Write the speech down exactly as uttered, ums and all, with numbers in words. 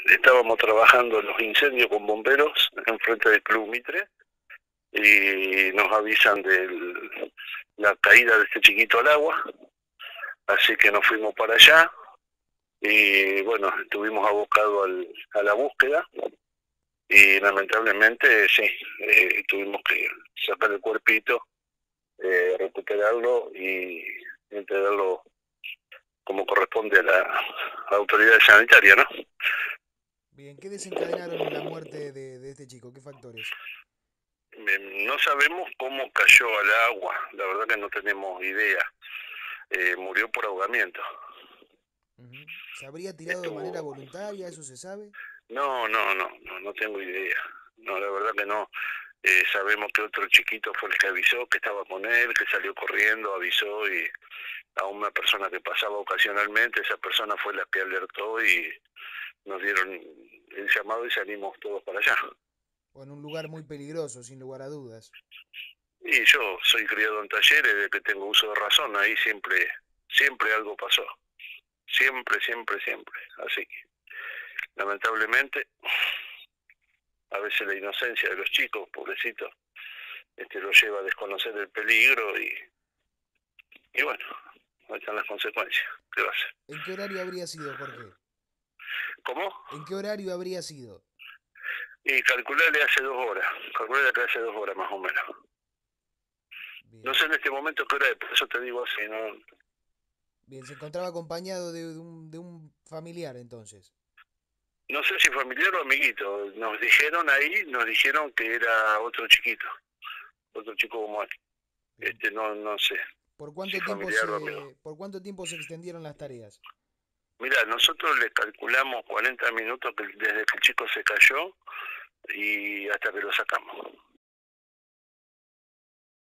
estábamos trabajando en los incendios con bomberos enfrente del Club Mitre y nos avisan de la caída de este chiquito al agua, así que nos fuimos para allá y bueno, estuvimos abocados al, a la búsqueda y lamentablemente sí, eh, tuvimos que sacar el cuerpito, eh, recuperarlo y entregarlo como corresponde a la autoridad sanitaria, ¿no? Bien, ¿qué desencadenaron la muerte de, de este chico? ¿Qué factores? Eh, No sabemos cómo cayó al agua, la verdad que no tenemos idea. Eh, murió por ahogamiento. Ujú. ¿Se habría tirado de manera Estuvo... voluntaria? ¿Eso se sabe? No, no, no, no, no tengo idea. No, la verdad que no. Eh, sabemos que otro chiquito fue el que avisó, que estaba con él, que salió corriendo, avisó y a una persona que pasaba ocasionalmente, esa persona fue la que alertó y nos dieron el llamado y salimos todos para allá. O en un lugar muy peligroso, sin lugar a dudas. Y yo soy criado en talleres, de que tengo uso de razón, ahí siempre, siempre algo pasó. Siempre, siempre, siempre. Así que, lamentablemente, a veces la inocencia de los chicos, pobrecitos, este, los lleva a desconocer el peligro y, y bueno, ahí están las consecuencias. ¿Qué va a hacer? ¿En qué horario habría sido, Jorge? ¿Cómo? ¿En qué horario habría sido? Y calcularle hace dos horas, calcularle que hace dos horas más o menos. No Bien. sé en este momento qué hora es, por eso te digo así, no, Bien, se encontraba acompañado de, de un, de un familiar entonces. no sé si familiar o amiguito. Nos dijeron ahí, nos dijeron que era otro chiquito, otro chico como él. Bien. Este, no, no sé ¿Por si cuánto tiempo familiar o amigo. se, por cuánto tiempo se extendieron las tareas? Mira, nosotros le calculamos cuarenta minutos que, desde que el chico se cayó y hasta que lo sacamos.